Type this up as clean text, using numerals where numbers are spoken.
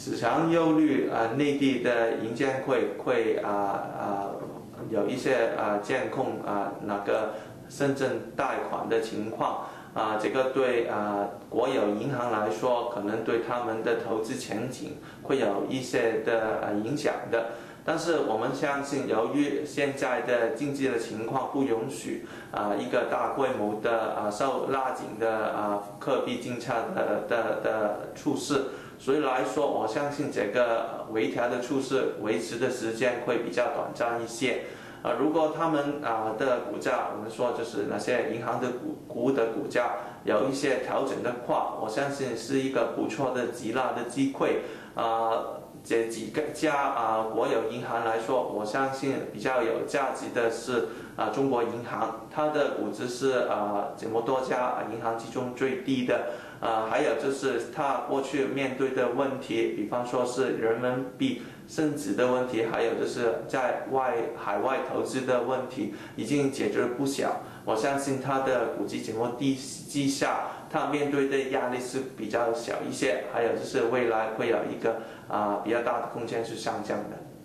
市场忧虑内地的银监会有一些监控那个深圳贷款的情况这个对国有银行来说，可能对他们的投资前景会有一些的影响的。但是我们相信，由于现在的经济的情况不允许一个大规模的受拉紧的货币政策的措施，所以来说，我相信这个微调的措施维持的时间会比较短暂一些。如果他们的股价，我们说就是那些银行的股的股价有一些调整的话，我相信是一个不错的极大的机会。这几家国有银行来说，我相信比较有价值的是中国银行，它的估值是这么多家银行之中最低的。还有就是它过去面对的问题，比方说是人民币升值的问题，还有就是在海外投资的问题，已经解决了不少。我相信它的估值这么低之下，它面对的压力是比较小一些。还有就是未来会有一个比较大的空间是上降的。